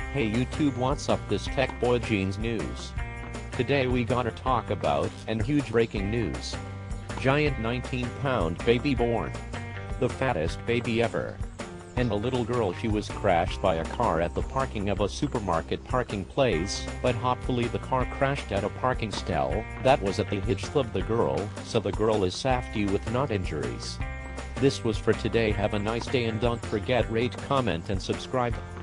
Hey YouTube, what's up? This Tech Boy Jeans news. Today we gotta talk about and huge breaking news. Giant 19-pound baby born. The fattest baby ever. And a little girl, she was crashed by a car at the parking of a supermarket parking place, but hopefully the car crashed at a parking stall that was at the hitch of the girl, so the girl is safety with not injuries. This was for today. Have a nice day and don't forget rate, comment and subscribe.